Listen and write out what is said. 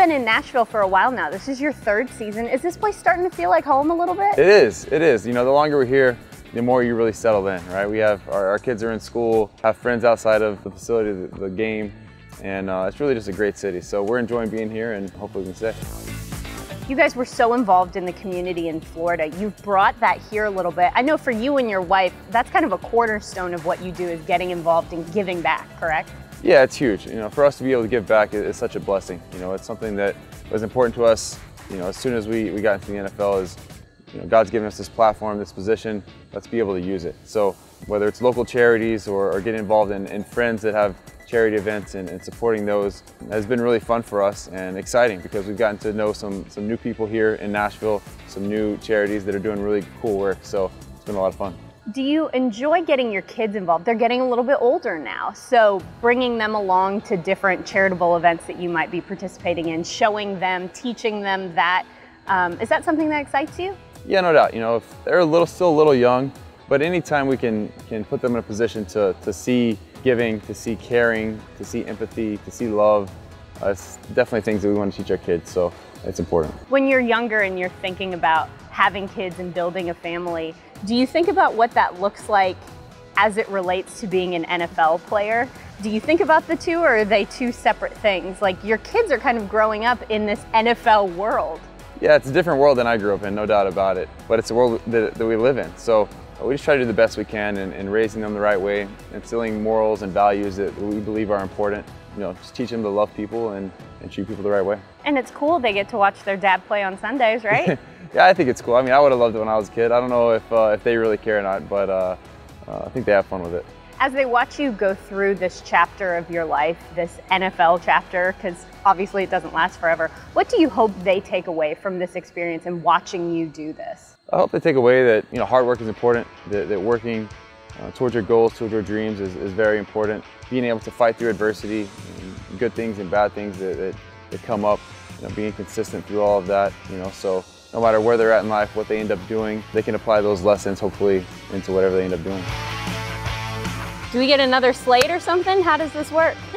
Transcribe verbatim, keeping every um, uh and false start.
been in Nashville for a while now. This is your third season. Is this place starting to feel like home a little bit? It is, it is. You know, the longer we're here, the more you really settle in, right? We have, our, our kids are in school, have friends outside of the facility, the, the game, and uh, it's really just a great city. So we're enjoying being here, and hopefully we can stay. You guys were so involved in the community in Florida. You've brought that here a little bit. I know for you and your wife, that's kind of a cornerstone of what you do, is getting involved and giving back, correct? Yeah, it's huge. You know, for us to be able to give back is, is such a blessing. You know, it's something that was important to us, you know, as soon as we, we got into the N F L. Is, you know, God's given us this platform, this position, let's be able to use it. So whether it's local charities or, or getting involved in, in friends that have charity events and, and supporting those has been really fun for us and exciting, because we've gotten to know some, some new people here in Nashville, some new charities that are doing really cool work. So it's been a lot of fun. Do you enjoy getting your kids involved? They're getting a little bit older now, so bringing them along to different charitable events that you might be participating in, showing them, teaching them that, um, is that something that excites you? Yeah, no doubt. You know, if they're a little, still a little young, but anytime we can, can put them in a position to, to see giving, to see caring, to see empathy, to see love, uh, it's definitely things that we want to teach our kids, so it's important. When you're younger and you're thinking about having kids and building a family, do you think about what that looks like as it relates to being an N F L player? Do you think about the two, or are they two separate things? Like, your kids are kind of growing up in this N F L world. Yeah, it's a different world than I grew up in, no doubt about it, but it's a world that, that we live in. So we just try to do the best we can in, in raising them the right way, instilling morals and values that we believe are important. You know, just teach them to love people and, and treat people the right way. And it's cool they get to watch their dad play on Sundays, right? Yeah, I think it's cool. I mean, I would have loved it when I was a kid. I don't know if, uh, if they really care or not, but uh, uh, I think they have fun with it. As they watch you go through this chapter of your life, this N F L chapter, because obviously it doesn't last forever, what do you hope they take away from this experience and watching you do this? I hope they take away that, you know, hard work is important, that, that working uh, towards your goals, towards your dreams is, is very important. Being able to fight through adversity, good things and bad things that, that, that come up, you know, being consistent through all of that, you know, so no matter where they're at in life, what they end up doing, they can apply those lessons hopefully into whatever they end up doing. Do we get another slate or something? How does this work?